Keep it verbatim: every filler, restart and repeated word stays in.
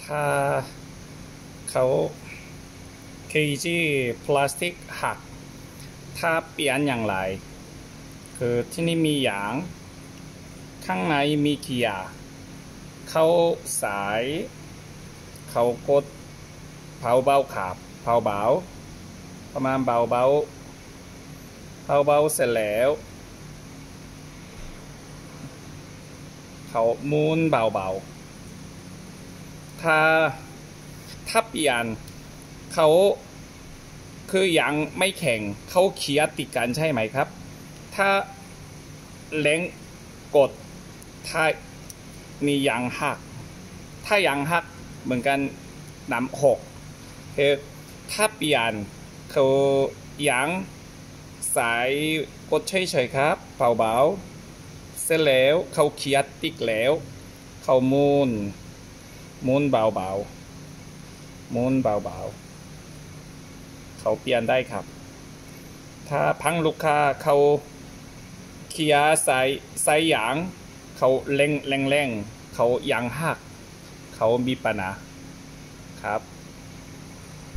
ถ้าเขาเคจีพลาสติกหักถ้าเปลี่ยนอย่างไรคือที่นี่มียางข้างในมีเกียร์เขาสายเขากดเผาเบาขับเผาเบาประมาณเบาเบาเผาเบาเสร็จแล้วเขามูนเบาเบาถ้าถ้าเปลี่ยนเขาคือยังไม่แข็งเขาเคียติดกันใช่ไหมครับถ้าเล้งกดถ้ามียางหักถ้ายางหักเหมือนกันน้ำหกคือถ้าเปลี่ยนเขายางสายกดเฉยๆครับเบาๆเสร็จแล้วเขาเคียติดแล้วเขามูนมูนเบาๆมูนเบาๆเขาเปลี่ยนได้ครับถ้าพังลูกค้าเขาเคียใส่ใส่ยางเขาเร่งแรงๆเขายางหักเขามีปัญหาครับ